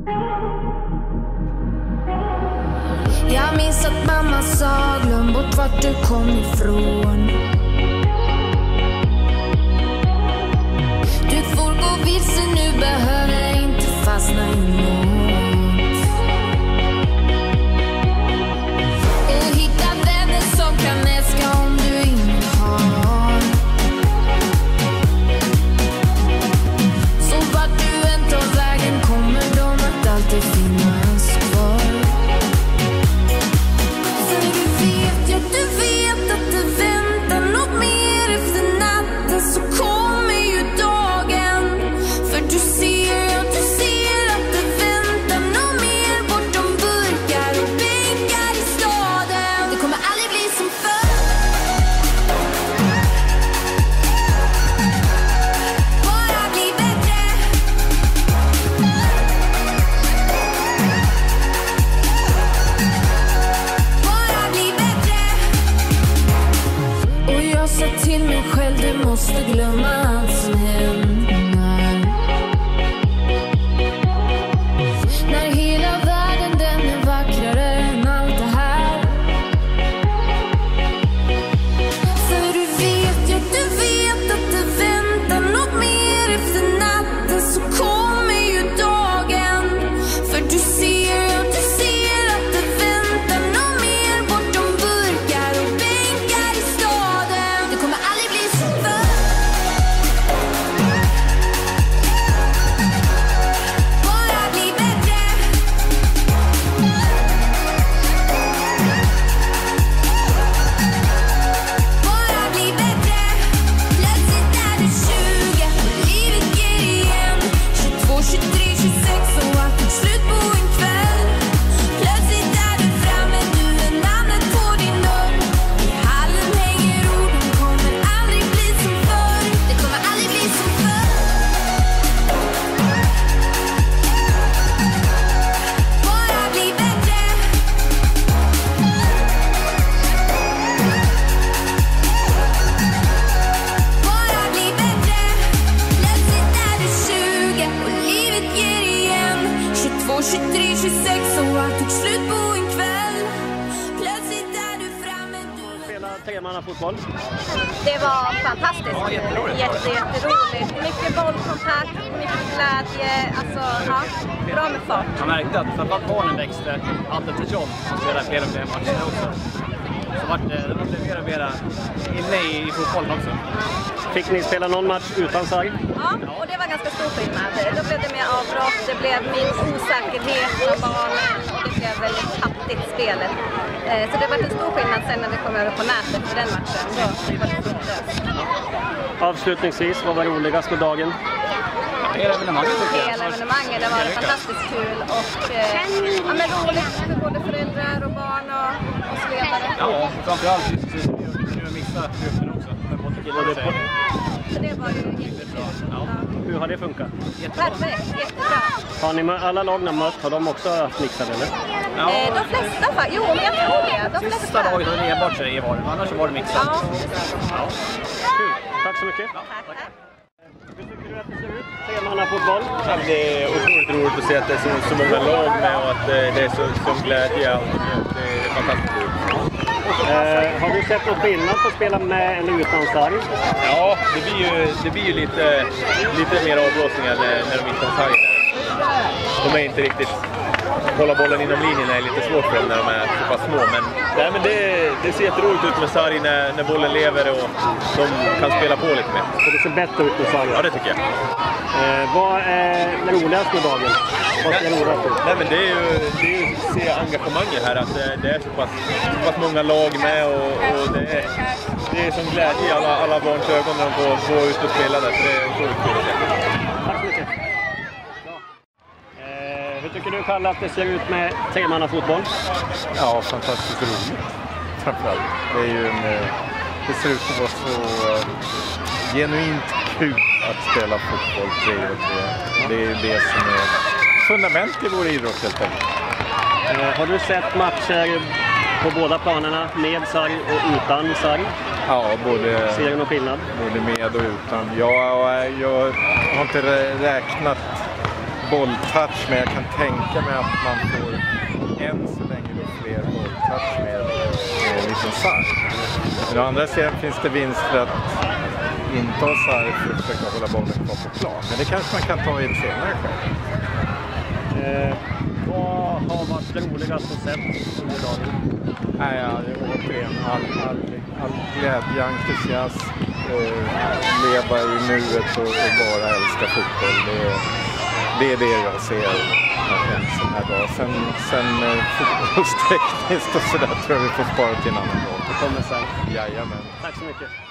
Jag minns att mamma sa, glöm bort vart du kom ifrån. Du får gå vilse nu, behöver inte fastna i något. Och hitta vänner som kan älska om du inte har. Så vart du än tar vägen kommer de att alltid finnas kvar. Du vet att det väntar något mer efter natten, så kommer ju dagen. För du ser att det väntar något mer bortom burkar och bänkar i staden. Det kommer aldrig bli som förr. Bara bli bättre. Bara bli bättre. Och jag sa till mig själv, du måste glömma allt som händer. När hela världen den är vackrare än allt det här. För du vet att det väntar något mer efter natten, så kommer ju dagen. För du ser att det väntar något mer bortom burkar och bänkar i staden. Det kommer aldrig bli som förr. Bara bli bättre. Bara bli bättre. Plötsligt är du 20 och livet ger igen. 22, 23, 26 och allt tog slut på en kväll. Plötsligt är du framme, du är namnet på din dörr. I hallen hänger orden, kommer aldrig bli som förr. Det kommer aldrig bli som förr. Bara bli bättre. Bara bli bättre. Plötsligt är du 20 och livet ger igen. 22, 23, 26 och allt tog slut på en kväll. Plötsligt är du framme, du är... Spela tremannafotboll. Det var fantastiskt. Jätteroligt. Mycket bollkontakt, mycket glädje. Alltså, ja, bra med fart. Jag märkte att framförallt barnen växte alldeles till jobb. De spelade fler och fler matcher också. Så vart det blev mer och mer inne i fotbollen också. Fick ni spela någon match utan sarg? Ja, och det var ganska stor skillnad. Då blev det mer avbrott, det blev min osäkerhet av barnen och det blev väldigt hattigt spelet. Så det var en stor skillnad sen när vi kom över på nätet för den matchen. Då var det fruktlöst. Avslutningsvis, vad var roligast med dagen? Hela evenemanget tycker jag. Hela evenemanget, det var fantastiskt kul och ja, men roligt för både föräldrar och barn och så vidare. Ja, framförallt nu missa gruppen också. Så det var ju jättebra. Ja. Hur har det funkat? Perfekt, jättebra. Har ni alla lagna mött? Har de också haft mixade eller? Ja. De flesta faktiskt. Jo, men jag tror det. De flesta. Sista dagen hade det enbart sig var det. Annars var det mixat. Ja. Ja. Kul. Tack så mycket. Tack. Hur tycker du att det ser ut? Tremannafotboll? Ja, det är otroligt roligt att se att det är så många lag med och att det är så glädje. Det är fantastiskt roligt. Har du sett någon skillnad på att spela med eller utan sarg? Ja, det blir ju lite mer avblåsningar när de inte har sarg. De är inte riktigt... Hålla bollen inom linjen är lite svårt för dem när de är så pass små. Men det ser jätteroligt ut med sarg när bollen lever och de kan spela på lite mer. Så det ser bättre ut med sarg? Ja, det tycker jag. Vad är roligast med dagen? Vad är roligast? Nej, men det är ju att se engagemanget här. Att det är så pass många lag med och det är som glädje i alla barns ögon när de får gå ut och spela där. Så det är otroligt kul att se. Tack så mycket. Hur tycker du, Kalle, att det ser ut med tremannafotboll? Ja, fantastiskt roligt. Framförallt. Det ser ut att vara så genuint kul att spela fotboll 3 och 3. Det är det som är fundament i vår idrott helt enkelt. Har du sett matcher på båda planerna med sarg och utan sarg? Ja, ser du någon skillnad? Både med och utan. Jag har inte räknat bolltouch, men jag kan tänka mig att man får än så länge då fler bolltouch med liten sarg. Men å andra sidan finns det vinst för att inte ha sarg för att försöka hålla bollen kvar på plan. Men det kanske man kan ta i ett senare skede. Vad har varit det roligaste sett under dagen? Nej, återigen all glädje, entusiasm, leva i nuet och bara älska fotboll. Det är det jag ser en sån här dag. Sen fotbollstekniskt och sådär tror jag vi får spara till en annan dag. Det kommer sen. Jajamän. Tack så mycket.